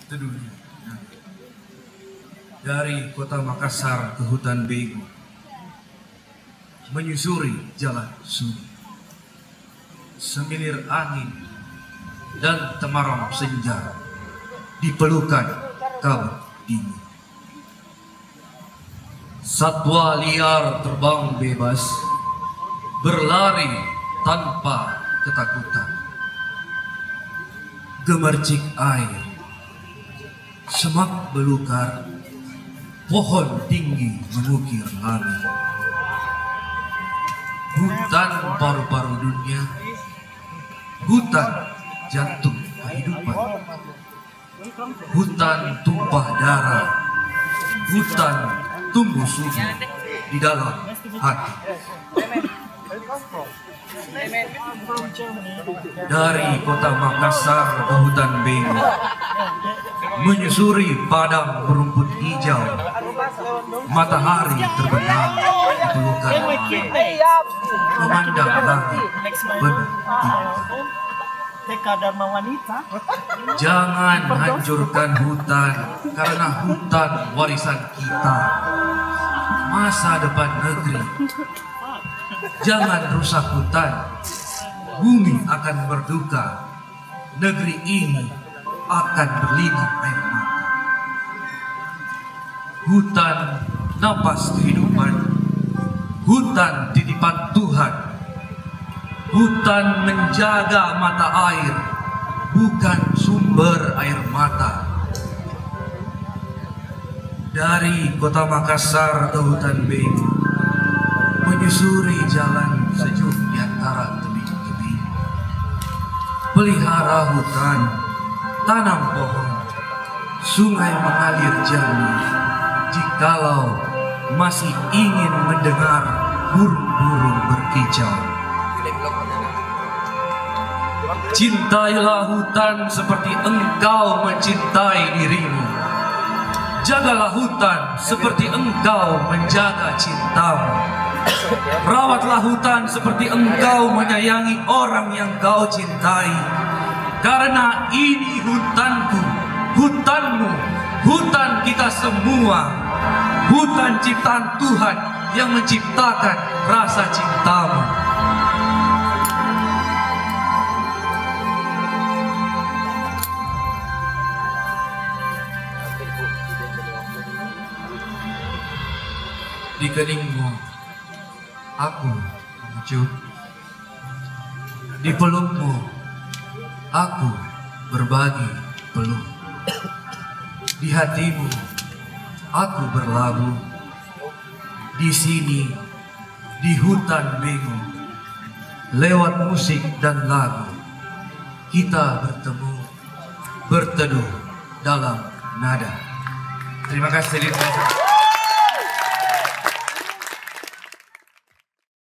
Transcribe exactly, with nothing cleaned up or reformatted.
teduhnya. Dari kota Makassar ke hutan Bego, menyusuri jalan sunyi, semilir angin dan temaram senja dipelukan kabut dingin. Satwa liar terbang bebas, berlari tanpa ketakutan. Gemercik air, semak belukar, pohon tinggi mengukir langit. Hutan paru-paru dunia, hutan jantung kehidupan, hutan tumpah darah, hutan tumbuh subur di dalam hati. Dari kota Makassar ke hutan Bego, menyusuri padang berumput hijau, matahari terbenam di pelukan langit, memandang langit penuh bintang. Jangan hancurkan hutan, karena hutan warisan kita, masa depan negeri. Jangan rusak hutan, bumi akan berduka, negeri ini akan berlinang air mata. Hutan napas kehidupan, hutan titipan Tuhan. Hutan menjaga mata air, bukan sumber air mata. Dari kota Makassar ke hutan Bego, menyusuri jalan sejuk di antara tebing-tebing. Pelihara hutan, tanam pohon, sungai mengalir jernih. Jikalau masih ingin mendengar burung-burung berkicau, cintailah hutan seperti engkau mencintai dirimu. Jagalah hutan seperti engkau menjaga cintamu. Rawatlah hutan seperti engkau menyayangi orang yang kau cintai. Karena ini hutanku, hutanmu, hutan kita semua. Hutan ciptaan Tuhan yang menciptakan rasa cintamu. Di keningmu aku mengecup, di pelukmu aku berbagi peluk, di hatimu aku berlabuh. Di sini, di hutan Bego, lewat musik dan lagu, kita bertemu, berteduh dalam nada. Terima kasih.